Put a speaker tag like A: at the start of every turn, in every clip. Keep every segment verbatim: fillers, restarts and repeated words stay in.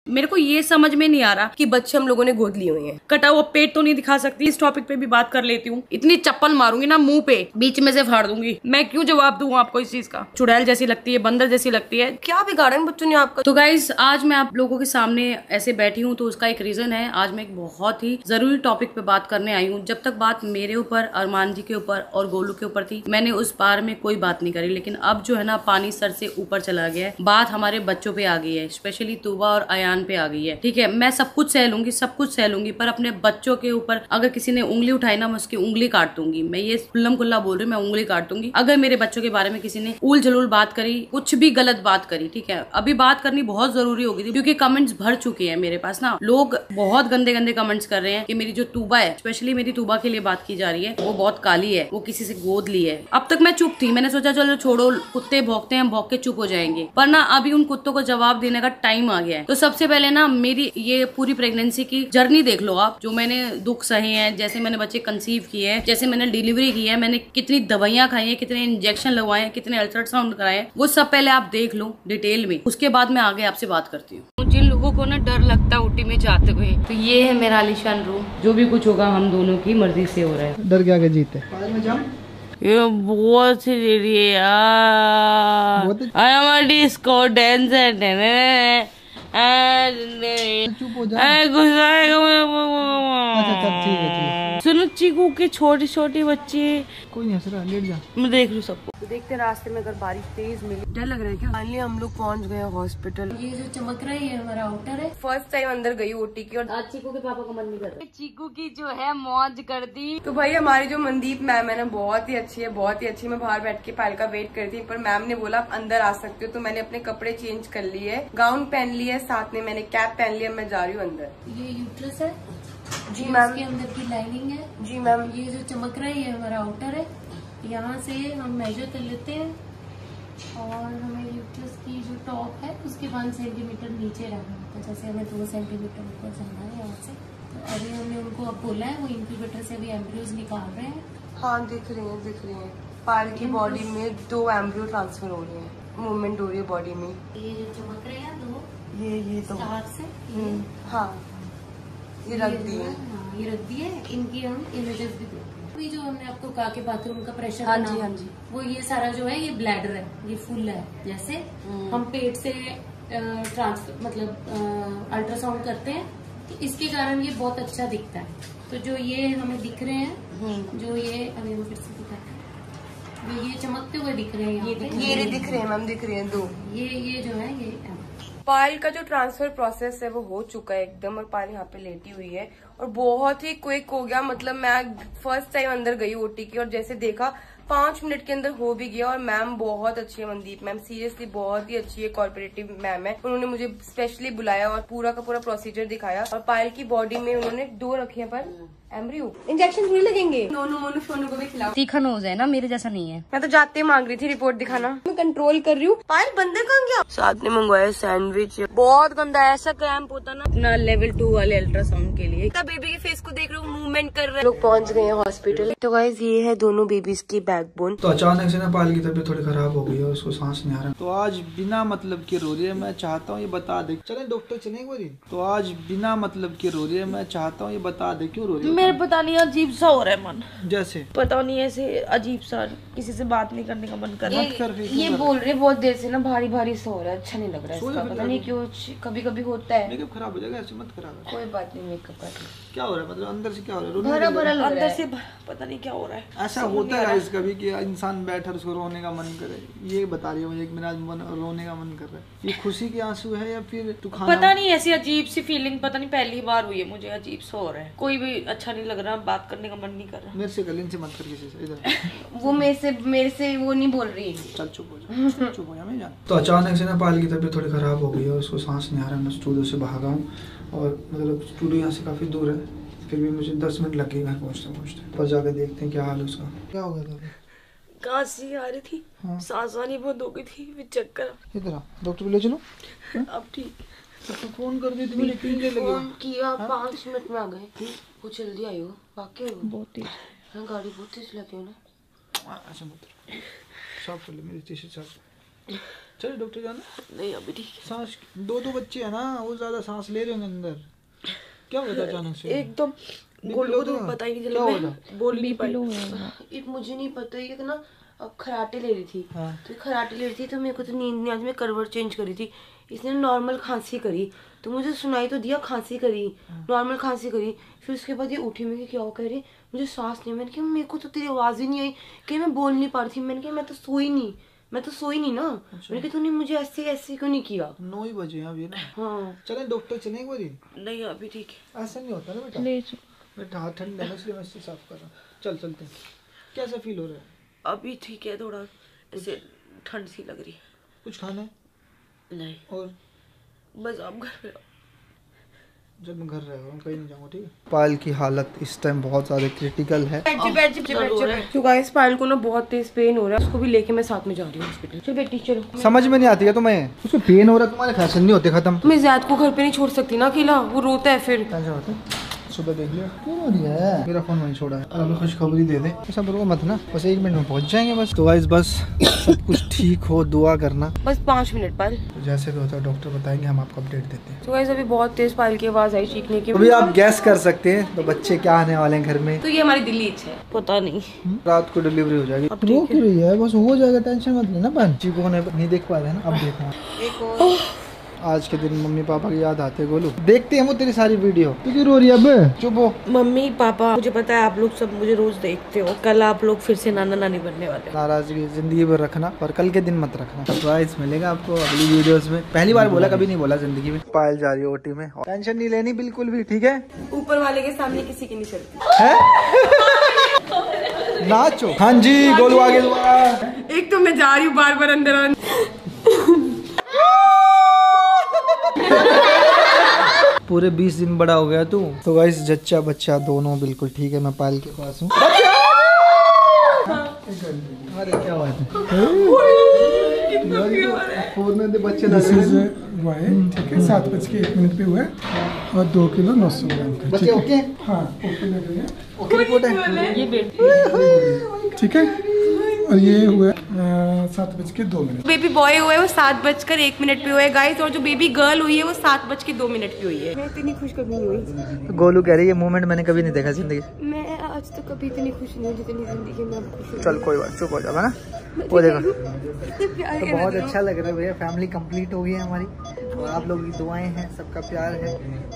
A: मेरे को ये समझ में नहीं आ रहा कि बच्चे हम लोगों ने गोद लिए हुए हैं। कटा हुआ पेट तो नहीं दिखा सकती, इस टॉपिक पे भी बात कर लेती हूँ। इतनी चप्पल मारूंगी ना मुंह पे, बीच में से फाड़ दूंगी। मैं क्यों जवाब दूं आपको इस चीज का? चुड़ैल जैसी लगती है, बंदर जैसी लगती है, क्या बिगाड़ा इन बच्चों ने आपका? तो गाइस आज मैं आप लोगों के सामने ऐसे बैठी हूँ तो उसका एक रीजन है। आज मैं एक बहुत ही जरूरी टॉपिक पे बात करने आई हूँ। जब तक बात मेरे ऊपर, अरमान जी के ऊपर और गोलू के ऊपर थी, मैंने उस बार में कोई बात नहीं करी। लेकिन अब जो है ना, पानी सर से ऊपर चला गया है, बात हमारे बच्चों पे आ गई है, स्पेशली तूबा और अयान पे आ गई है। ठीक है, मैं सब कुछ सह लूंगी, सब कुछ सह लूंगी, पर अपने बच्चों के ऊपर अगर किसी ने उंगली उठाई ना, मैं उसकी उंगली काट दूंगी। मैं ये खुल्लम खुल्ला बोल रही हूँ, मैं उंगली काट दूंगी अगर मेरे बच्चों के बारे में किसी ने उल झलूल बात करी, कुछ भी गलत बात करी। ठीक है, अभी बात करनी बहुत जरूरी होगी थी क्योंकि कमेंट्स भर चुके हैं मेरे पास ना। लोग बहुत गंदे गंदे कमेंट्स कर रहे हैं कि मेरी जो तूबा है, स्पेशली मेरी तूबा के लिए बात की जा रही है, वो बहुत काली है, वो किसी से गोद ली है। अब तक मैं चुप थी, मैंने सोचा चलो छोड़ो, कुत्ते भौंकते हैं, भौंक के चुप हो जाएंगे, पर ना अभी उन कुत्तों को जवाब देने का टाइम आ गया है। तो सबसे पहले ना मेरी ये पूरी प्रेगनेंसी की जर्नी देख लो आप, जो मैंने दुख सहे हैं, जैसे मैंने बच्चे कंसीव किए हैं, जैसे मैंने डिलीवरी की है, मैंने कितनी दवाइयां खाई है, कितने इंजेक्शन लगवाए हैं, कितने अल्ट्रासाउंड कराए हैं, वो सब पहले आप देख लो डिटेल में। उसके बाद मैं आगे आपसे बात करती हूँ। जिन लोगों को ना डर लगता है ऊटी में जाते हुए, तो ये है मेरा आलिशान रूम। जो भी कुछ होगा हम दोनों की मर्जी से हो रहा है।
B: डर के आगे जीते।
A: ये बहुत सी देरी है यार। I am a disco dancer.
B: चुप हो जा।
A: सुनो, चीकू के छोटी छोटी बच्चे,
B: कोई नहीं हंस रहा, लेट जा।
A: मैं देख लूँ सबको। देखते रास्ते में अगर बारिश तेज मिली, डर लग रहा है क्या? फाइनली हम लोग पहुंच गए हॉस्पिटल। ये जो चमक रहा है ये हमारा आउटर है। फर्स्ट टाइम अंदर गई ओटी की, और आज चीकू के पापा का मन नहीं कर रहा। चीकू की जो है मौज कर दी। तो भाई हमारी जो मनदीप मैम है ना, बहुत ही अच्छी है, बहुत ही अच्छी। मैं बाहर बैठ के पायल का वेट कर थी, पर मैम ने बोला आप अंदर आ सकते हो, तो मैंने अपने कपड़े चेंज कर लिए, गाउन पहन लिया, साथ में मैंने कैप पहन लिया, मैं जा रही हूँ अंदर। ये यूट्रस है जी मैम, के अंदर की लाइनिंग है जी मैम। ये जो चमक रहा है ये हमारा आउटर है। यहाँ से हम मेजर कर लेते हैं और हमें यूट्रस की जो टॉप है उसके वन सेंटीमीटर नीचे रहना होता है। जैसे हमें दो सेंटीमीटर ऊपर जाना है यहाँ से। तो अभी हमने उनको अब बोला है, वो इंक्यूबेटर से अभी एम्ब्रियोज निकाल रहे हैं। हाँ दिख रही है, दिख रही है। पायल की बॉडी में दो एम्ब्रियो ट्रांसफर हो रहे हैं, मूवमेंट हो रही है बॉडी में। ये जो चमक रहे हैं दो, ये ये तो से हाँ ये रख दिए, हाँ ये रख दिए। इनकी हम इमेजेस भी देते हैं। अभी जो हमने आपको कहा कि बाथरूम का प्रेशर, हाँ जी हाँ जी, वो ये सारा जो है ये ब्लैडर है, ये फुल है। जैसे हम पेट से ट्रांसफर मतलब अल्ट्रासाउंड करते हैं तो इसके कारण ये बहुत अच्छा दिखता है। तो जो ये हमें दिख रहे हैं, जो ये अभी हम फिर से दिखाते हैं, जो ये चमकते हुए दिख रहे हैं, ये ये दिख रहे हैं मैम, दिख रहे हैं दो। ये ये जो है ये पायल का जो ट्रांसफर प्रोसेस है वो हो चुका है एकदम, और पायल यहाँ पे लेटी हुई है और बहुत ही क्विक हो गया। मतलब मैं फर्स्ट टाइम अंदर गई ओटी की और जैसे देखा पांच मिनट के अंदर हो भी गया। और मैम बहुत अच्छी है, मनदीप मैम सीरियसली बहुत ही अच्छी है, कॉर्पोरेटिव मैम है। उन्होंने मुझे स्पेशली बुलाया और पूरा का पूरा प्रोसीजर दिखाया। और पायल की बॉडी में उन्होंने दो रखे हैं पर एम्ब्रियो, इंजेक्शन थोड़ी लगेंगे। नोनू मोनू सोनू को भी खिलाओ। तीखा नोज है ना, मेरे जैसा नहीं है। मैं तो जाते मांग रही थी रिपोर्ट दिखाना, मैं कंट्रोल कर रही हूँ। पायल बंदे कहाँ गया? साथ में मंगवाया सैंडविच, बहुत गंदा ऐसा क्रैम्प होता ना अपना लेवल टू वाले अल्ट्रासाउंड के लिए। बेबी के फेस को देख रहे हो, मूवमेंट कर रहे हैं। लोग पहुँच गए हैं हॉस्पिटल। तो गाइस ये है दोनों बेबीज की बैकबोन।
B: तो अचानक से ना पायल की तबीयत थोड़ी खराब हो गई है, उसको सांस नहीं आ रहा। तो आज बिना मतलब के रो रही है, मैं चाहता हूँ ये बता दे। चले डॉक्टर चले एक बारी। तो आज बिना मतलब के रो रही है, मैं चाहता हूँ ये बता दे क्यों रो रही है।
A: मेरे पता नहीं अजीब सा हो रहा है मन,
B: जैसे पता
A: नहीं ऐसे अजीब सा, किसी से बात नहीं करने का मन कर रहा है।
B: ये
A: बोल रहे बहुत देर से ना भारी भारी सा हो रहा है, अच्छा नहीं लग रहा है इसका, पता नहीं क्यों। कभी कभी होता है।
B: मेकअप खराब हो जाएगा, ऐसे मत खराब है।
A: कोई बात नहीं, मेकअप कर।
B: क्या हो रहा है मतलब अंदर से क्या हो रहा है?
A: भरा भरा लग रहा है, अंदर से पता नहीं क्या हो रहा है।
B: ऐसा होता है गाइस कभी कि इंसान बैठा उसको रोने का मन करे। ये बता रही है मुझे, मेरा मन रोने का मन कर रहा है। ये खुशी के आंसू है या फिर तू खाना?
A: पता नहीं, ऐसी अजीब सी फीलिंग, पता नहीं पहली बार हुई है मुझे, अजीब सा हो रहा है। कोई भी अच्छा नहीं लग रहा, बात करने का मन नहीं कर रहा।
B: मेरे से गले से मत कर किसी से इधर।
A: वो मेरे से मेरे से वो नहीं बोल रही।
B: चल चुप हो जा, चुप हो जा, मैं जान। तो अचानक से ना पायल की तबीयत थोड़ी खराब हो गई है, उसको सांस नहीं आ रहा। मैं स्टूडियो से भागा हूँ और मतलब स्टूडियो यहाँ से काफी दूर है, फिर भी मुझे दस मिनट लग गए घर पहुँचते पहुँचते। पर जाकर देखते हैं क्या हाल है उसका। क्या हो गया था?
A: खांसी आ रही थी, हाँ। सांस आनी बंद हो गई थी, फिर चक्कर।
B: इधर डॉक्टर को ले चलो।
A: अब ठीक।
B: तो फोन कर दी थी, तीन दिन लगे।
A: फोन किया, पाँच मिनट में आ गए। कुछ जल्दी आई हो, वाकई बहुत तेज है गाड़ी, बहुत तेज लगी हो ना।
B: अच्छा मत साफ कर ले मेरी टी शर्ट साफ। चलो डॉक्टर जाना।
A: नहीं अभी ठीक।
B: सांस दो दो बच्चे है ना, वो ज्यादा सांस ले रहे होंगे अंदर। क्या होता है अचानक से?
A: एकदम गोलू तो पता ही नहीं चला, मैं बोल नहीं पाई। एक मुझे नहीं पता ये कि ना अब खराटे ले रही थी। हाँ। तो खराटे ले रही थी तो मेरे को तो नींद नहीं आई, मैं करवट चेंज करी थी। इसने नॉर्मल खांसी करी तो मुझे सुनाई तो दिया, खांसी करी, नॉर्मल खांसी करी। फिर उसके बाद ये उठी, मैं क्या कह रही, मुझे सांस नहीं। मैंने कहा मेरे को तो तेरी आवाज ही नहीं आई, कि मैं बोल नहीं पा रही थी। मैंने कहा मैं तो सोई नहीं, मैं तो सोई नहीं ना। अच्छा। मैंने कहा तूने मुझे ऐसे ऐसे क्यों नहीं किया? नौ ही बजे अभी ना। हाँ चलें डॉक्टर चलें एक बारी? नहीं अभी ठीक है। ऐसा नहीं होता ना बेटा, बेटा हाथ ठंड है इसलिए मैं इससे साफ कर रहा हूँ। चल चलते हैं। कैसा फील हो रहा है? अभी ठीक है, थोड़ा ऐसे ठंड सी लग रही है। कुछ खाना है? नहीं। और बस आप घर पे जब मैं घर रहेगा कहीं नहीं जाऊंगा, ठीक है? पायल की हालत इस टाइम बहुत ज्यादा क्रिटिकल है। तो गाइस पायल को ना बहुत तेज पेन हो रहा है, उसको भी लेके मैं साथ में जा रही हूँ हॉस्पिटल। चलो बेटी चलो। समझ में नहीं आती है तुम्हें? उसको पेन हो रहा है, तुम्हारे फैशन नहीं होते खत्म। मैं ज़ैद को घर पे नहीं छोड़ सकती ना अकेला, वो रोता है फिर। कैसा होता है? सुबह देख लिया क्यों हो रही है? मेरा फोन वहीं छोड़ा है। अभी खुशखबरी दे दे, ऐसा रो मत ना, बस एक मिनट में पहुंच जाएंगे बस। तो गाइस बस सब कुछ ठीक हो दुआ करना, बस पाँच मिनट पर जैसे भी होता है डॉक्टर बताएंगे, हम आपको अपडेट देते हैं। तो गाइस अभी बहुत तेज पायल की आवाज आई चीखने की। अभी आप गैस कर सकते हैं तो बच्चे क्या आने वाले हैं घर में? तो ये हमारी दिल्ली इच्छा है, पता नहीं रात को डिलीवरी हो जाएगी। अब रो क्यों रही है? बस हो जाएगा, टेंशन मत लेना। बहन चीकू को नहीं देख पा रहे ना, अब देखना। आज के दिन मम्मी पापा की याद आते गोलू, देखते हैं वो तेरी सारी वीडियो। तू क्यों रो रही है? अब चुप हो। मम्मी पापा मुझे पता है आप लोग सब मुझे रोज देखते हो, कल आप लोग फिर से नाना नानी बनने वाले। नाराजगी जिंदगी भर रखना और कल के दिन मत रखना। सरप्राइज मिलेगा आपको अगली वीडियोस में। पहली बार बोला, कभी नहीं बोला जिंदगी में। पायल जा रही है ओटी में, टेंशन नहीं लेनी बिल्कुल भी, ठीक है? ऊपर वाले के सामने किसी की नहीं चलती है। नाचो। हाँ जी गोलू आगे। एक तो मैं जा रही हूँ बार बार अंदर। पूरे बीस दिन बड़ा हो गया तू। तो गाइस जच्चा बच्चा दोनों बिल्कुल ठीक है। मैं पायल के पास हूँ। अरे क्या बात है? बच्चे ठीक है, सात बज के एक मिनट पे हुआ है और दो किलो नौ सौ ग्राम का। बच्चे ओके? हाँ ओके लग रही है। ओके रिपोर्ट है ये बेटी, ठीक है। और ये हुआ सात बज के दो मिनट। बेबी बॉय हुआ है वो सात बजकर एक मिनट पे हुआ है गाइस, और जो बेबी गर्ल हुई है वो सात बज के दो मिनट पे हुई है। मैं इतनी खुश कभी नहीं हुई। गोलू कह रही है मोमेंट मैंने कभी नहीं देखा जिंदगी मैं, आज तो कभी इतनी खुश नहीं हुई जितनी जिंदगी में अब खुश। चल कोई बात, चुप हो जा ना। वो देखो तो बहुत अच्छा लग रहा है भैया, फैमिली कंप्लीट हो गई है हमारी और आप लोगों की दुआएं हैं, सबका प्यार है।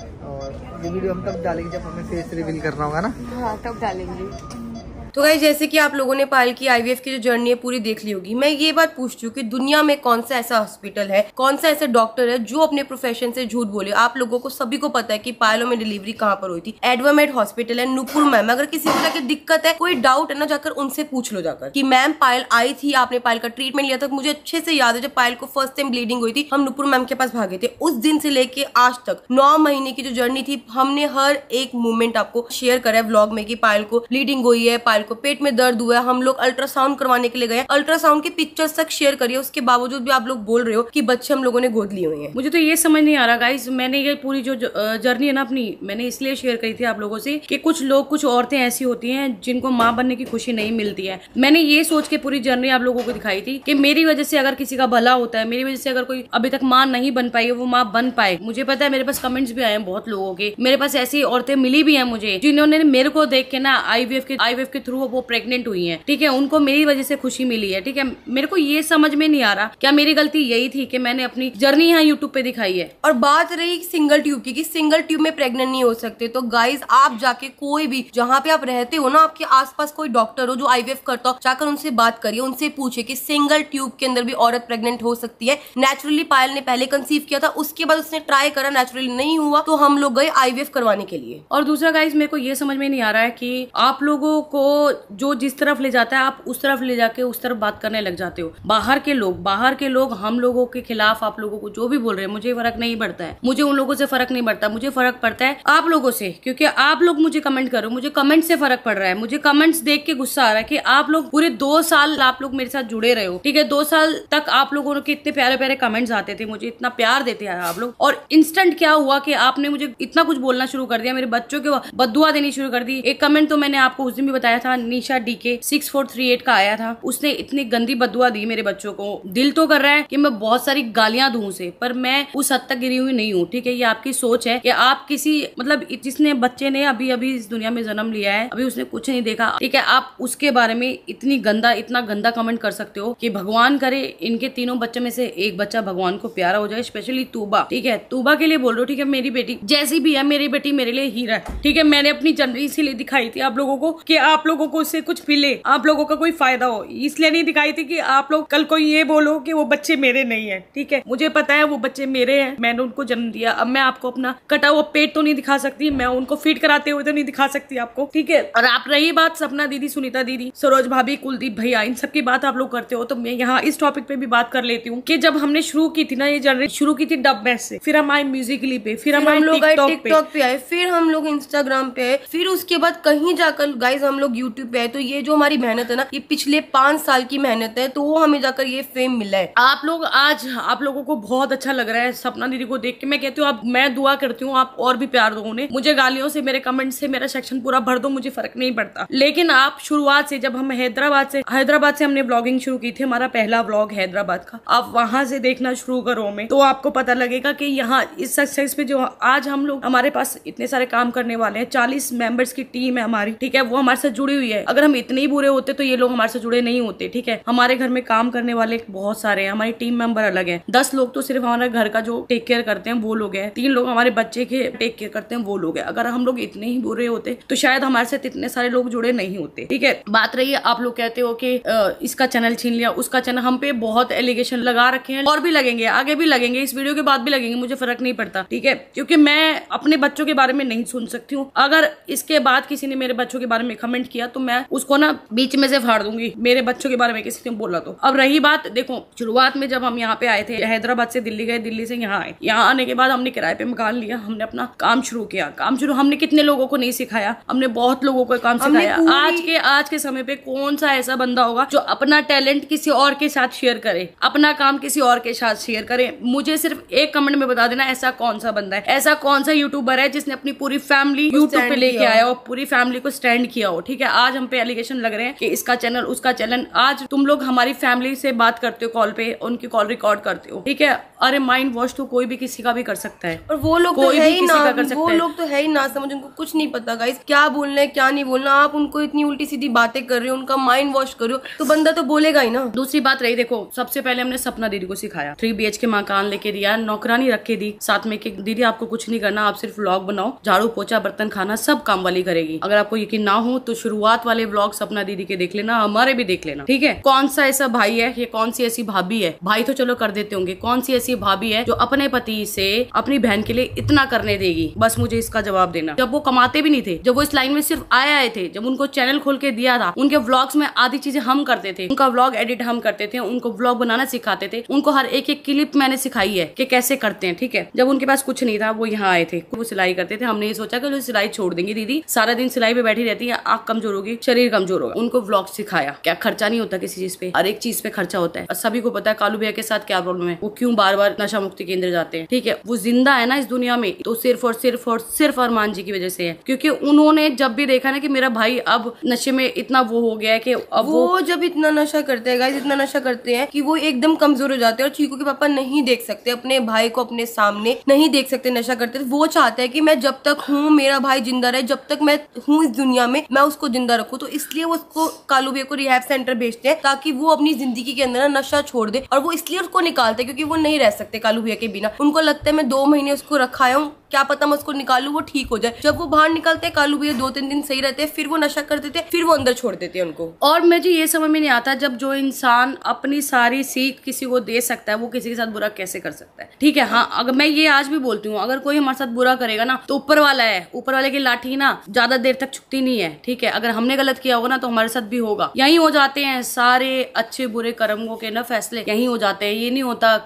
A: और ये वीडियो हम तब डालेंगे जब हमें फेस रिवील करना होगा ना। हाँ तब डालेंगे। तो गाइस जैसे कि आप लोगों ने पायल की आईवीएफ की जो जर्नी है पूरी देख ली होगी। मैं ये बात पूछती हूँ कि दुनिया में कौन सा ऐसा हॉस्पिटल है, कौन सा ऐसा डॉक्टर है जो अपने प्रोफेशन से झूठ बोले। आप लोगों को सभी को पता है कि पायलों में डिलीवरी कहाँ पर हुई थी। एडवामेड हॉस्पिटल है नूपुर मैम। अगर किसी तरह की दिक्कत है, कोई डाउट है ना, जाकर उनसे पूछ लो जाकर कि मैम पायल आई थी, आपने पायल का ट्रीटमेंट लिया था। मुझे अच्छे से याद है जब पायल को फर्स्ट टाइम ब्लीडिंग हुई थी, हम नूपुर मैम के पास भागे थे। उस दिन से लेके आज तक नौ महीने की जो जर्नी थी, हमने हर एक मूवमेंट आपको शेयर करा है व्लॉग में कि पायल को ब्लीडिंग हुई है, पायल को पेट में दर्द हुआ है, हम लोग अल्ट्रासाउंड करवाने के लिए गए, अल्ट्रासाउंड की पिक्चर्स तक शेयर करिए। उसके बावजूद भी आप लोग बोल रहे हो कि बच्चे हम लोगों ने गोद लिए हुए हैं। मुझे तो ये समझ नहीं आ रहा गाइस, मैंने ये पूरी जो जर्नी है ना अपनी, मैंने इसलिए शेयर करी थी आप लोगों से कि कुछ लोग, कुछ औरतें ऐसी होती हैं जिनको माँ बनने की खुशी नहीं मिलती है। मैंने ये सोच के पूरी जर्नी आप लोगों को दिखाई थी कि मेरी वजह से अगर किसी का भला होता है, मेरी वजह से अगर कोई अभी तक माँ नहीं बन पाई है वो माँ बन पाए। मुझे पता है मेरे पास कमेंट्स भी आए हैं बहुत लोगों के, मेरे पास ऐसी औरतें मिली भी है मुझे जिन्होंने मेरे को देख के ना आईवीएफ के आईवीएफ के थ्रू वो प्रेग्नेंट हुई है, ठीक है, उनको मेरी वजह से खुशी मिली है, ठीक है। मेरे को ये समझ में नहीं आ रहा क्या मेरी गलती यही थी कि मैंने अपनी जर्नी यहाँ यूट्यूब पे दिखाई है। और बात रही सिंगल ट्यूब की कि सिंगल ट्यूब में प्रेग्नेंट नहीं हो सकते, तो गाइज आप जाके कोई भी जहाँ पे आप रहते हो ना, आपके आसपास कोई डॉक्टर हो जो आईवीएफ करता हो, जाकर उनसे बात करिए, उनसे पूछिए कि सिंगल ट्यूब के अंदर भी औरत प्रेग्नेंट हो सकती है। नेचुरली पायल ने पहले कंसीव किया था, उसके बाद उसने ट्राई करा, नेचुरली नहीं हुआ तो हम लोग गए आईवीएफ करवाने के लिए। और दूसरा गाइज मेरे को ये समझ में नहीं आ रहा है कि आप लोगों को जो जिस तरफ ले जाता है आप उस तरफ ले जाके उस तरफ बात करने लग जाते हो। बाहर के लोग बाहर के लोग हम लोगों के खिलाफ आप लोगों को जो भी बोल रहे हैं, मुझे फर्क नहीं पड़ता है, मुझे उन लोगों से फर्क नहीं पड़ता, मुझे फर्क पड़ता है आप लोगों से, क्योंकि आप लोग मुझे कमेंट करो, मुझे कमेंट से फर्क पड़ रहा है। मुझे कमेंट्स देख के गुस्सा आ रहा है कि आप लोग पूरे दो साल आप लोग मेरे साथ जुड़े रहे हो, ठीक है, दो साल तक आप लोगों के इतने प्यारे प्यारे कमेंट्स आते थे, मुझे इतना प्यार देते हैं आप लोग, और इंस्टेंट क्या हुआ कि आपने मुझे इतना कुछ बोलना शुरू कर दिया, मेरे बच्चों के बद्दुआ देनी शुरू कर दी। एक कमेंट तो मैंने आपको उस दिन भी बताया था था Nisha DK six four three eight का आया था, उसने इतनी गंदी बदुआ दी मेरे बच्चों को। दिल तो कर रहा है कि मैं बहुत सारी गालियां दूं उसे, पर मैं उस हद तक गिरी हुई नहीं हूँ। ठीक है, ये आपकी सोच है कि आप किसी मतलब जिसने बच्चे ने अभी अभी इस दुनिया में जन्म लिया है, अभी उसने कुछ नहीं देखा, ठीक है, आप उसके बारे में इतनी गंदा इतना गंदा कमेंट कर सकते हो कि भगवान करे इनके तीनों बच्चों में से एक बच्चा भगवान को प्यारा हो जाए, स्पेशली तूबा। ठीक है, तूबा के लिए बोल रहा हूँ। ठीक है, मेरी बेटी जैसी भी है, मेरी बेटी मेरे लिए हीरा है। ठीक है, मैंने अपनी जर्नी इसीलिए दिखाई थी आप लोगों को कि आप लोगों को उससे कुछ मिले, आप लोगों का कोई फायदा हो, इसलिए नहीं दिखाई थी कि आप लोग कल को ये बोलो कि वो बच्चे मेरे नहीं है। ठीक है, मुझे पता है वो बच्चे मेरे हैं, मैंने उनको जन्म दिया। अब मैं आपको अपना कटा हुआ पेट तो नहीं दिखा सकती, मैं उनको फीड कराते हुए तो नहीं दिखा सकती आपको। ठीक है, और आप रही बात सपना दीदी, सुनीता दीदी, सरोज भाभी, कुलदीप भैया, इन सबकी बात आप लोग करते हो, तो मैं यहाँ इस टॉपिक पे भी बात कर लेती हूँ कि जब हमने शुरू की थी ना ये जर्नी, शुरू की थी डब मैच से, फिर हम आए म्यूजिकली पे, फिर हम लोग आए टिकटॉक पे आए, फिर हम लोग इंस्टाग्राम पे आए, फिर उसके बाद कहीं जाकर गाइस हम लोग यूट्यूब पे आए। तो ये जो हमारी मेहनत है ना, ये पिछले पांच साल की मेहनत है, तो वो हमें जाकर ये फेम मिला है। आप लोग आज आप लोगों को बहुत अच्छा लग रहा है सपना दीदी को देख के। मैं कहती हूँ आप, मैं दुआ करती हूँ आप और भी प्यार दो उन्हें, मुझे गालियों से, मेरे कमेंट से मेरा सेक्शन पूरा भर दो, मुझे फर्क नहीं पड़ता। लेकिन आप शुरुआत से, जब हम हैदराबाद से हैदराबाद से हमने ब्लॉगिंग शुरू की थी, हमारा पहला ब्लॉग हैदराबाद का, आप वहां से देखना शुरू करो में, तो आपको पता लगेगा कि यहाँ इस सक्सेस पे जो आज हम लोग, हमारे पास इतने सारे काम करने वाले हैं, चालीस मेंबर्स की टीम है हमारी। ठीक है, वो हमारे साथ जुड़ी हुई है। अगर हम इतने ही बुरे होते तो ये लोग हमारे साथ जुड़े नहीं होते। ठीक है, हमारे घर में काम करने वाले बहुत सारे हैं, हमारी टीम मेंबर अलग है। दस लोग तो सिर्फ हमारे घर का जो टेक केयर करते हैं वो लोग हैं, तीन लोग हमारे बच्चे के टेक केयर करते हैं वो लोग हैं। अगर हम लोग इतने ही बुरे होते तो शायद हमारे साथ इतने सारे लोग जुड़े नहीं होते। ठीक है, बात रही है आप लोग कहते हो कि इसका चैनल छीन लिया, उसका चैनल, हम पे बहुत एलिगेशन लगा रखे हैं और भी लगेंगे, आगे भी लगेंगे, इस वीडियो के बाद भी लगेंगे, मुझे फर्क नहीं पड़ता। ठीक है, क्योंकि मैं अपने बच्चों के बारे में नहीं सुन सकती हूँ। अगर इसके बाद किसी ने मेरे बच्चों के बारे में कमेंट किया तो मैं उसको ना बीच में से फाड़ दूंगी, मेरे बच्चों के बारे में किसी ने बोला तो। अब रही बात, देखो शुरुआत में जब हम यहाँ पे आए थे, हैदराबाद से दिल्ली गए, दिल्ली से यहाँ आए, यहाँ आने के बाद हमने किराए पे मकान लिया, हमने अपना काम शुरू किया। काम शुरू हमने कितने लोगों को नहीं सिखाया, हमने बहुत लोगों को काम सिखाया। आज के आज के समय पे कौन सा ऐसा बंदा होगा जो अपना टैलेंट किसी और के साथ शेयर करे, अपना काम किसी और के साथ शेयर करे? मुझे सिर्फ एक कमेंट में बता देना ऐसा कौन सा बंदा है, ऐसा कौन सा यूट्यूबर है जिसने अपनी पूरी फैमिली यूट्यूब पे लेके आया हो, पूरी फैमिली को स्टैंड किया हो। ठीक है, आज हम पे एलिगेशन लग रहे हैं कि इसका चैनल, उसका चैनल। आज तुम लोग हमारी फैमिली से बात करते हो कॉल पे, उनकी कॉल रिकॉर्ड करते हो। ठीक है, अरे माइंड वॉश तो कोई भी किसी का भी कर सकता है, और वो लोग कोई तो है भी किसी का कर सकता है। वो लोग तो है ही ना समझ, उनको कुछ नहीं पता गाइस क्या बोलना है क्या नहीं बोलना। आप उनको इतनी उल्टी सीधी बातें कर रहे हो, उनका माइंड वॉश कर रहे हो, तो बंदा तो बोलेगा ही ना। दूसरी बात रही, देखो सबसे पहले हमने सपना दीदी को सिखाया, थ्री बी एच के मकान लेके दिया, नौकरानी रख के दी साथ में कि दीदी आपको कुछ नहीं करना, आप सिर्फ व्लॉग बनाओ, झाड़ू पोछा बर्तन खाना सब काम वाली करेगी। अगर आपको यकीन ना हो तो शुरुआत वाले व्लॉग सपना दीदी के देख लेना, हमारे भी देख लेना। ठीक है, कौन सा ऐसा भाई है, ये कौन सी ऐसी भाभी है, भाई तो चलो कर देते होंगे, कौन सी ऐसी भाभी है जो अपने पति से अपनी बहन के लिए इतना करने देगी? बस मुझे इसका जवाब देना। जब वो कमाते भी नहीं थे, जब वो इस लाइन में सिर्फ आए आए थे, जब उनको चैनल खोल के दिया था, उनके व्लॉग्स में आधी चीजें हम करते थे, उनका व्लॉग एडिट हम करते थे, उनको व्लॉग बनाना सिखाते थे, उनको हर एक एक क्लिप मैंने सिखाई है कि कैसे करते हैं। ठीक है, जब उनके पास कुछ नहीं था वो यहाँ आए थे, वो सिलाई करते थे, हमने ये सोचा कि सिलाई छोड़ देंगे, दीदी सारा दिन सिलाई पे बैठी रहती है, आंख कमजोर होगी, शरीर कमजोर होगा। उनको व्लॉग सिखाया, क्या खर्चा नहीं होता किसी चीज पे, हर एक चीज पे खर्चा होता है। सभी को पता है कालू भैया के साथ क्या प्रॉब्लम है, वो क्यों बार बार नशा मुक्ति केंद्र जाते हैं। ठीक है, वो जिंदा है ना इस दुनिया में तो सिर्फ और सिर्फ और सिर्फ अरमान जी की वजह से है, क्योंकि उन्होंने जब भी देखा ना कि मेरा भाई अब नशे में इतना वो हो गया है कि अब वो, वो जब इतना नशा करते हैं गाइस, इतना नशा करते हैं कि वो एकदम कमजोर हो जाते हैं, और चीकू के पापा नहीं देख सकते अपने भाई को, अपने सामने नहीं देख सकते नशा करते। वो चाहता है कि मैं जब तक हूँ मेरा भाई जिंदा रहे, जब तक मैं हूँ इस दुनिया में मैं उसको जिंदा रखूँ, तो इसलिए वो उसको कालू भैया को रिहैब सेंटर भेजते हैं ताकि वो अपनी जिंदगी के अंदर नशा छोड़ दे। और वो इसलिए उसको निकालते हैं क्योंकि वो नहीं रह सकते कालू भैया के बिना। उनको लगता है मैं दो महीने उसको रखाया हूँ, क्या पता मैं उसको निकालू वो ठीक हो जाए। जब वो बाहर निकलते हैं कालू भैया दो तीन दिन सही रहते हैं, फिर वो नशा कर देते हैं, फिर वो अंदर छोड़ देते हैं उनको। और मुझे ये समझ में नहीं आता, जब जो इंसान अपनी सारी सीख किसी को दे सकता है वो किसी के साथ बुरा कैसे कर सकता है? ठीक है, हाँ अगर मैं ये आज भी बोलती हूँ, अगर कोई हमारे साथ बुरा करेगा ना तो ऊपर वाला है, ऊपर वाले की लाठी ना ज्यादा देर तक छुपती नहीं है। ठीक है, अगर हमने गलत किया होगा ना तो हमारे साथ भी होगा। यही हो जाते हैं सारे अच्छे बुरे कर्मों के ना फैसले, यही हो जाते हैं। ये नहीं होता, कहते हैं ना कि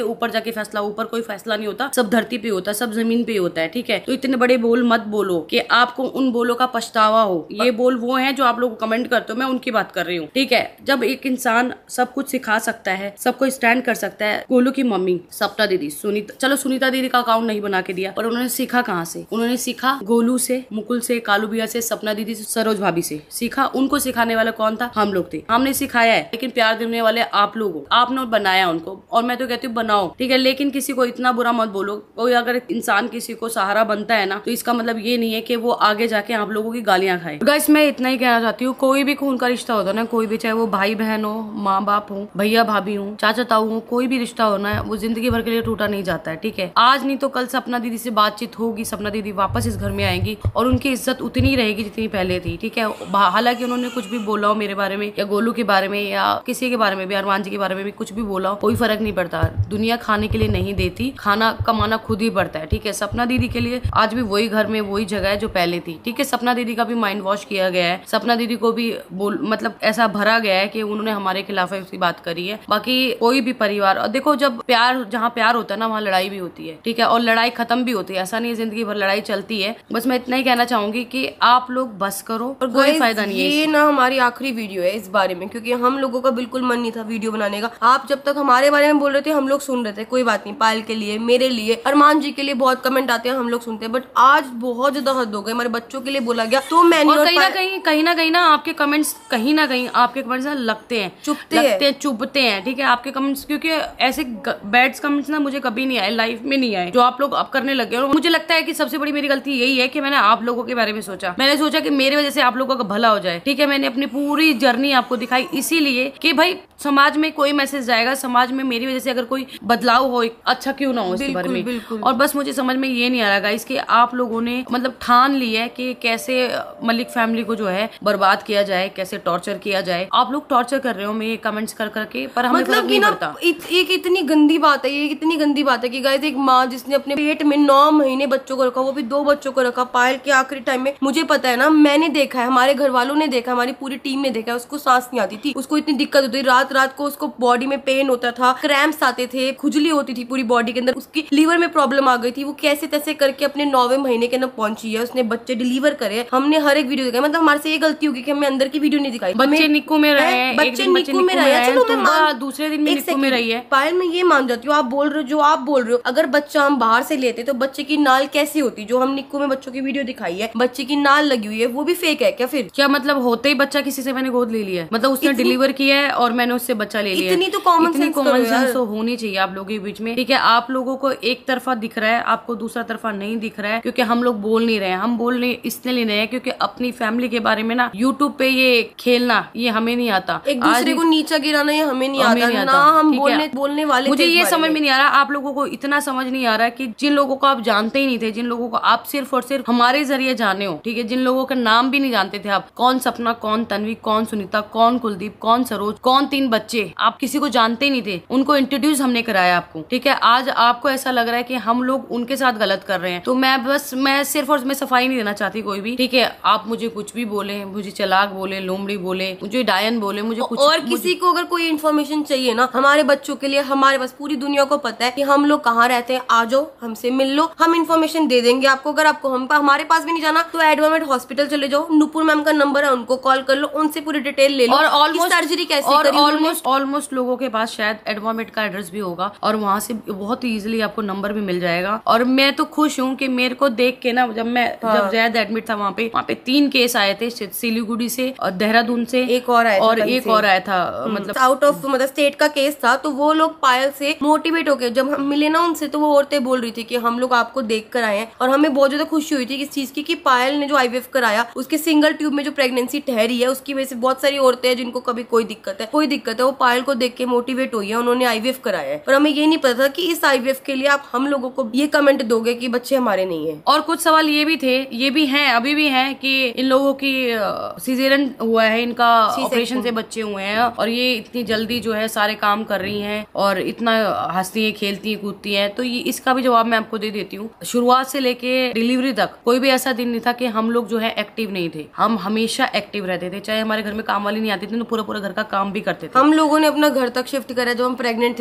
A: के ऊपर जाके फैसला, ऊपर कोई फैसला नहीं होता, सब धरती पे होता है, सब जमीन पे होता है, ठीक है। तो इतने बड़े बोल मत बोलो कि आपको उन बोलों का पछतावा हो। ये बोल वो है जो आप लोग कमेंट करते हो, मैं उनकी बात कर रही हूँ, ठीक है। जब एक इंसान सब कुछ सिखा सकता है, सबको स्टैंड कर सकता है। गोलू की मम्मी सपना दीदी, सुनीता, चलो सुनीता दीदी का अकाउंट नहीं बना के दिया, पर उन्होंने सीखा कहाँ से? उन्होंने सीखा गोलू से, मुकुल से, कालू भैया से, सपना दीदी से, सरोज भाभी से सीखा। उनको सिखाने वाला कौन था? हम लोग थे। हमने सिखाया है, लेकिन प्यार देने वाले आप लोग हो, आपने बनाया उनको। और मैं तो कहती हूँ बनाओ, ठीक है, लेकिन किसी को इतना बुरा मत बोलो। कोई अगर इंसान किसी को सहारा बनता है ना, तो इसका मतलब ये नहीं है कि वो आगे जाके आप लोगों की गालियां खाए। गाइस मैं इतना ही कहना चाहती हूँ, कोई भी खून का रिश्ता होता है ना, कोई भी, चाहे वो भाई बहन हो, माँ बाप हो, भैया भाभी हो, चाचा ताऊ हो, कोई भी रिश्ता होना है वो जिंदगी भर के लिए टूटा नहीं जाता है, ठीक है। आज नहीं तो कल सपना दीदी से बातचीत होगी, सपना दीदी वापस इस घर में आएंगी और उनकी इज्जत उतनी रहेगी जितनी पहले थी, ठीक है। हालांकि उन्होंने कुछ भी बोला हो मेरे बारे में या गोलू के बारे में या किसी के बारे में भी, अरमान जी के बारे में भी कुछ भी बोला हो, कोई फर्क नहीं पड़ता। दुनिया खाने के लिए नहीं देती, खाना कमाना खुद ही पड़ता है, ठीक है। सपना दीदी के लिए आज भी वही घर में वही जगह है जो पहले थी, ठीक है। सपना दीदी का भी माइंड वॉश किया गया है, सपना दीदी को भी बोल मतलब ऐसा भरा गया है कि उन्होंने हमारे खिलाफ उसकी बात करी है। बाकी कोई भी परिवार, और देखो जब प्यार, जहाँ प्यार होता है ना वहाँ लड़ाई भी होती है, ठीक है, और लड़ाई खत्म भी होती है। ऐसा नहीं जिंदगी भर लड़ाई चलती है। बस मैं इतना ही कहना चाहूंगी कि आप लोग बस करो और कोई फायदा नहीं है।
C: ये ना हमारी आखिरी वीडियो है इस बारे में, क्योंकि हम लोगों का बिल्कुल मन नहीं था वीडियो बनाने का। आप जब तक हमारे बारे में बोल रहे थे हम लोग सुन रहे थे, कोई बात नहीं, पायल के लिए, मेरे लिए, अरमान जी के लिए बहुत कमेंट आते हैं, हम लोग सुनते हैं। बट आज बहुत ज्यादा हद हो गई, हमारे बच्चों के लिए बोला गया तो मैंने,
A: और कहीं ना कहीं कहीं ना कहीं ना आपके कमेंट्स कहीं ना कहीं आपके कमेंट्स ना लगते हैं,
C: चुभते
A: लगते हैं, चुभते हैं, ठीक है आपके कमेंट्स। क्योंकि ऐसे बैड कमेंट्स ना मुझे कभी नहीं आए, लाइफ में नहीं आए, जो आप लोग अब करने लगे। और मुझे लगता है कि सबसे बड़ी मेरी गलती यही है कि मैंने आप लोगों के बारे में सोचा। मैंने सोचा कि मेरी वजह से आप लोगों का भला हो जाए, ठीक है। मैंने अपनी पूरी जर्नी आपको दिखाई इसीलिए कि भाई समाज में कोई मैसेज जाएगा, समाज में मेरी वजह से अगर कोई बदलाव हो, अच्छा क्यों ना हो इसके बारे में। और बस मुझे समझ में ये नहीं आ रहा गाइस कि आप लोगों ने मतलब ठान ली है कि कैसे मलिक फैमिली को जो है बर्बाद किया जाए, कैसे टॉर्चर किया जाए। आप लोग टॉर्चर कर रहे हो मेरे कमेंट्स कर करके, पर हमें
C: मतलब
A: फर्क नहीं पड़ता।
C: इत, एक इतनी गंदी बात है, ये इतनी गंदी बात है कि गाइस एक माँ जिसने अपने पेट में नौ महीने बच्चों को रखा, वो भी दो बच्चों को रखा, पायल के आखिरी टाइम में, मुझे पता है ना, मैंने देखा है, हमारे घर वालों ने देखा, हमारी पूरी टीम ने देखा है, उसको सांस नहीं आती थी, उसको इतनी दिक्कत होती थी, रात रात को उसको बॉडी में पेन होता था, क्रैम्प्स आते थे, खुजली होती थी पूरी बॉडी के अंदर, उसकी लीवर में प्रॉब्लम आ गई थी। वो कैसे तैसे करके अपने नौवे महीने के अंदर पहुंची है, उसने बच्चे डिलीवर करे। हमने हर एक वीडियो दिखाई, मतलब हमारे से ये गलती होगी कि हमने अंदर की वीडियो नहीं दिखाई।
A: बच्चे निक्कू में रहे,
C: बच्चे निक्कू में रहे, चलो मैं मान,
A: दूसरे दिन में निक्कू में रही है।
C: पायल मैं ये मान जाती हूँ, आप बोल रहे हो जो आप बोल रहे हो, अगर बच्चा हम बाहर से लेते तो बच्चे की नाल कैसी होती? जो हम निक्कू में बच्चों की वीडियो दिखाई है, बच्चे की नाल लगी हुई है, वो भी फेक है क्या? फिर
A: क्या मतलब होते ही बच्चा किसी से मैंने गोद ले लिया है, मतलब उसने डिलीवर किया है और मैंने उससे बच्चा ले लिया?
C: इतनी तो कॉमन सेंस
A: कॉमन सेंस तो होनी चाहिए आप लोगों के बीच में, ठीक है। आप लोगों को एक तरफा दिख रहा है, आपको दूसरा तरफा नहीं दिख रहा है, क्योंकि हम लोग बोल नहीं रहे हैं। हम बोल नहीं इसलिए नहीं रहे हैं क्योंकि अपनी फैमिली के बारे में ना यूट्यूब पे ये खेलना ये हमें नहीं आता,
C: एक दूसरे को नीचा गिराना ये हमें नहीं आता, ना हम बोलने बोलने वाले।
A: मुझे ये समझ में नहीं आ रहा, आप लोगों को इतना समझ नहीं आ रहा कि जिन लोगों को आप जानते ही नहीं थे, जिन लोगों को आप सिर्फ और सिर्फ हमारे जरिए जाने हो, ठीक है, जिन लोगों का नाम भी नहीं जानते थे आप, कौन सपना, कौन तन्वी, कौन सुनीता, कौन कुलदीप, कौन सरोज, कौन तीन बच्चे, आप किसी को जानते ही नहीं थे, उनको इंट्रोड्यूस हमने कराया आपको, ठीक है। आज आपको ऐसा लग रहा है कि हम लोग उनके साथ गलत कर रहे हैं, तो मैं बस मैं सिर्फ और मैं सफाई नहीं देना चाहती कोई भी, ठीक है। आप मुझे कुछ भी बोले, मुझे चलाक बोले, लोमड़ी बोले, मुझे डायन बोले, मुझे कुछ
C: और किसी को अगर कोई इन्फॉर्मेशन चाहिए ना हमारे बच्चों के लिए, हमारे पास पूरी दुनिया को पता है कि हम लोग कहाँ रहते हैं, आ जाओ हमसे मिल लो, हम इन्फॉर्मेशन दे देंगे आपको। अगर आपको हम हमारे पास भी नहीं जाना तो एडवामेट हॉस्पिटल चले जाओ, नुपुर मैम का नंबर है, उनको कॉल कर लो, उनसे पूरी डिटेल ले लो और ऑलमोस्ट सर्जरी कैसे
A: और ऑलमोस्ट ऑलमोस्ट लोगों के पास शायद एडवामेट का एड्रेस भी होगा और वहाँ से बहुत इजीली आपको नंबर भी मिल जाएगा। और मैं तो खुश हूँ कि मेरे को देख के ना, जब मैं हाँ। जब जैद एडमिट था वहाँ पे वहाँ पे तीन केस आए थे, सिलीगुड़ी से और देहरादून से
C: एक और आया
A: और एक और आया था, मतलब
C: आउट ऑफ मतलब स्टेट का केस था। तो वो लोग पायल से मोटिवेट होके जब हम मिले ना उनसे, तो वो औरतें बोल रही थी कि हम लोग आपको देख कर आए हैं और हमें बहुत ज्यादा खुशी हुई थी इस चीज की कि पायल ने जो आईवीएफ कराया, उसके सिंगल ट्यूब में जो प्रेगनेंसी ठहरी है, उसकी वजह से बहुत सारी औरतें हैं जिनको कभी कोई दिक्कत है कोई दिक्कत है वो पायल को देख के मोटिवेट हुई है, उन्होंने आईवीएफ कराया है। और हमें ये नहीं पता था कि इस आईवीएफ के लिए आप हम लोगों को ये कमेंट दोगे कि बच्चे हमारे नहीं है।
A: और कुछ सवाल ये भी थे, ये भी हैं, अभी भी हैं कि इन लोगों की सीजेरियन हुआ है, इनका ऑपरेशन से बच्चे हुए हैं और ये इतनी जल्दी जो है सारे काम कर रही हैं और इतना हंसती है, खेलती है, कूदती है। तो ये इसका भी जवाब मैं आपको दे देती हूँ। शुरुआत से लेके डिलीवरी तक कोई भी ऐसा दिन नहीं था कि हम लोग जो है एक्टिव नहीं थे, हम हमेशा एक्टिव रहते थे। चाहे हमारे घर में काम वाली नहीं आती थी तो पूरा पूरा घर का काम भी करते थे।
C: हम लोगों ने अपना घर तक शिफ्ट करा जब हम प्रेग्नेंट थे, हमने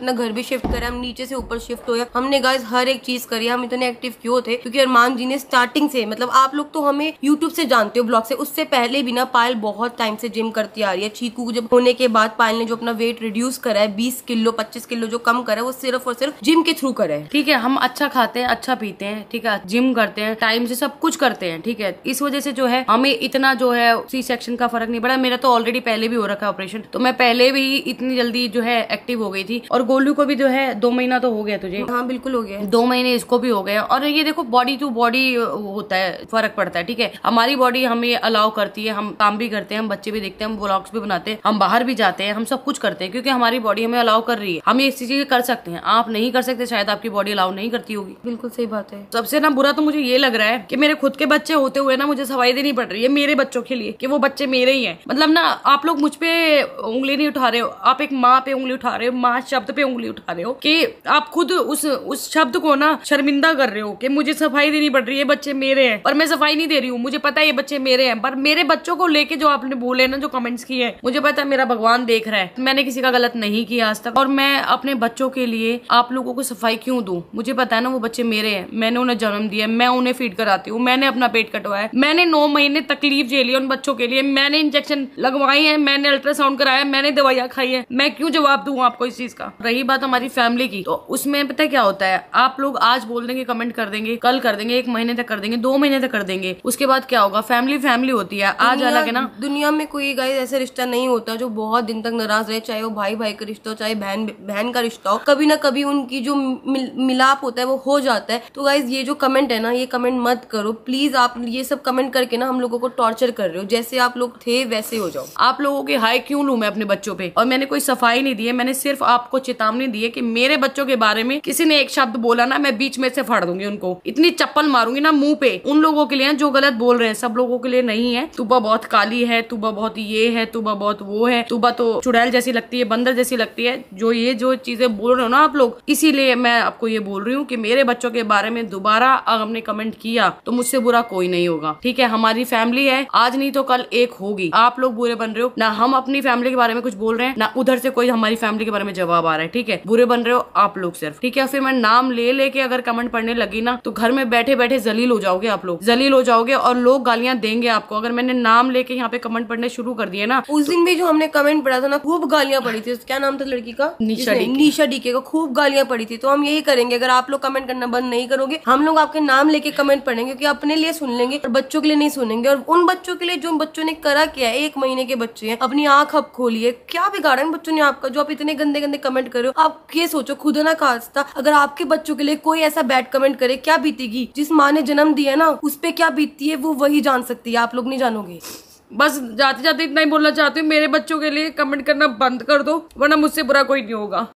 C: अपना घर भी शिफ्ट करा, हम नीचे से ऊपर शिफ्ट हुए, हमने गाइस हर एक चीज करी। हम इतने एक्टिव क्यों थे? क्योंकि अरमान जी ने स्टार्टिंग से, मतलब आप लोग तो हमें यूट्यूब से जानते हो, ब्लॉग से, उससे पहले भी ना पायल बहुत टाइम से जिम करती आ रही है। चीकू जब होने के बाद पायल ने जो अपना वेट रिड्यूस करा है, बीस किलो पच्चीस किलो जो कम करा है, वो सिर्फ और सिर्फ जिम के थ्रू करा है।
A: ठीक है, हम अच्छा खाते हैं, अच्छा पीते हैं, ठीक है, जिम करते हैं, टाइम से सब कुछ करते हैं, ठीक है। इस वजह से जो है हमें इतना जो है सी सेक्शन का फर्क नहीं पड़ा। मेरा तो ऑलरेडी पहले भी हो रखा है ऑपरेशन, तो मैं पहले भी इतनी जल्दी जो है एक्टिव हो गई थी। और गोलू को भी जो है दो महीना तो हो गया तुझे।
C: हाँ बिल्कुल हो गया,
A: दो महीने इसको भी हो गया। और ये देखो बॉडी टू बॉडी होता है, फर्क पड़ता है, ठीक है। हमारी बॉडी हमें अलाउ करती है, हम काम भी करते हैं, हम बच्चे भी देखते हैं, हम व्लॉग्स भी बनाते हैं, हम बाहर भी जाते हैं, हम सब कुछ करते हैं, क्योंकि हमारी बॉडी हमें अलाउ कर रही है। हम ये चीजें कर सकते हैं, आप नहीं कर सकते, शायद आपकी बॉडी अलाउ नहीं करती होगी।
C: बिल्कुल सही बात है।
A: सबसे ना बुरा तो मुझे ये लग रहा है कि मेरे खुद के बच्चे होते हुए ना मुझे सफाई देनी पड़ रही है मेरे बच्चों के लिए, कि वो बच्चे मेरे ही हैं। मतलब ना आप लोग मुझ पे उंगली नहीं उठा रहे हो, आप एक माँ पे उंगली उठा रहे हो, माँ शब्द पे उंगली उठा रहे हो, कि आप खुद उस उस शब्द को ना शर्मिंदा कर रहे हो कि मुझे सफाई देनी पड़ रही है, बच्चे मेरे हैं। और मैं सफाई नहीं दे रही हूँ, मुझे पता है ये बच्चे मेरे हैं, पर मेरे बच्चों को लेके जो आपने बोले ना, जो कमेंट्स किए हैं, मुझे पता है मेरा भगवान देख रहा है। मैंने किसी का गलत नहीं किया आज तक, और मैं अपने बच्चों के लिए आप लोगों को सफाई क्यों दूं? मुझे पता है ना वो बच्चे मेरे हैं, मैंने उन्हें जन्म दिया, मैं उन्हें फीड कराती हूँ, मैंने अपना पेट कटवाया, मैंने नौ महीने तकलीफ झेली उन बच्चों के लिए, मैंने इंजेक्शन लगवाए हैं, मैंने अल्ट्रासाउंड कराया, मैंने दवाइयाँ खाई है, मैं क्यों जवाब दूं आपको इस चीज का? रही बात हमारी फैमिली की, तो उसमें पता है क्या होता है, आप लोग आज बोल देंगे, कमेंट कर देंगे, कल कर देंगे, एक महीने तक कर देंगे, दो महीने तक कर देंगे, उसके बाद क्या होगा? फैमिली फैमिली होती है। आज अलग है ना,
C: दुनिया में कोई गाइस ऐसा रिश्ता नहीं होता जो बहुत दिन तक नाराज रहे, चाहे वो भाई भाई का रिश्ता हो, चाहे बहन बहन का रिश्ता हो, कभी ना कभी उनकी जो मिल, मिलाप होता है वो हो जाता है। तो गाइस ये जो कमेंट है ना, ये कमेंट मत करो प्लीज। आप ये सब कमेंट करके ना हम लोगों को टॉर्चर कर रहे हो। जैसे आप लोग थे वैसे हो जाओ।
A: आप लोगों के हाई क्यों लूं मैं अपने बच्चों पे? और मैंने कोई सफाई नहीं दी है, मैंने सिर्फ आपको चेतावनी दी है कि मेरे बच्चों के बारे में किसी ने एक शब्द बोला ना, मैं बीच में से फाड़ दूंगी उनको, इतनी चप्पल मारूंगी ना मुंह पे। उन लोगों के लिए जो गलत बोल रहे हैं, सब लोगों के लिए नहीं है। तुबा बहुत काली है, तुबा बहुत ये है, तुबा बहुत वो है, तुबा तो चुड़ैल जैसी लगती है, बंदर जैसी लगती है, जो ये जो चीजें बोल रहे हो ना आप लोग, इसीलिए मैं आपको ये बोल रही हूँ कि मेरे बच्चों के बारे में दोबारा अगर हमने कमेंट किया तो मुझसे बुरा कोई नहीं होगा, ठीक है। हमारी फैमिली है, आज नहीं तो कल एक होगी। आप लोग बुरे बन रहे हो ना, हम अपनी फैमिली के बारे में कुछ बोल रहे हैं ना, उधर से कोई हमारी फैमिली के बारे में जवाब आ रहा है, ठीक है। बुरे बन रहे हो आप लोग सिर्फ, ठीक है। फिर मैं नाम ले लेके अगर कमेंट पढ़ने लगी ना, तो घर में बैठे बैठे जलील हो जाओगे, आप लोग जलील हो जाओगे और लोग गालियां देंगे आपको। अगर मैंने नाम लेके यहाँ पे कमेंट पढ़ने शुरू कर दिए ना,
C: उस दिन भी जो हमने कमेंट पढ़ा था ना, खूब गालियां पड़ी थी। क्या नाम था लड़की का?
A: निशा डीके।
C: निशा डीके का खूब गालियां पड़ी थी। तो हम यही करेंगे, अगर आप लोग कमेंट करना बंद नहीं करोगे, हम लोग आपके नाम लेके कमेंट पढ़ेंगे, क्योंकि अपने लिए सुन लेंगे और बच्चों के लिए नहीं सुनेंगे। और उन बच्चों के लिए जो बच्चों ने करा किया है, एक महीने के बच्चे हैं, अपनी आंख अब खोली है, क्या बिगाड़ा इन बच्चों ने आपका, जो आप इतने गंदे गंदे कमेंट कर रहे हो। आप ये सोचो, खुदा ना खास्ता अगर आपके बच्चों के लिए कोई ऐसा बैड कमेंट करे, क्या बीतेगी? जिस माँ ने जन्म दिया ना, उस पे क्या बीतती है वो वही जान सकती है, आप लोग नहीं जानोगे।
A: बस जाते जाते इतना ही बोलना चाहती हूँ, मेरे बच्चों के लिए कमेंट करना बंद कर दो, वरना मुझसे बुरा कोई नहीं होगा।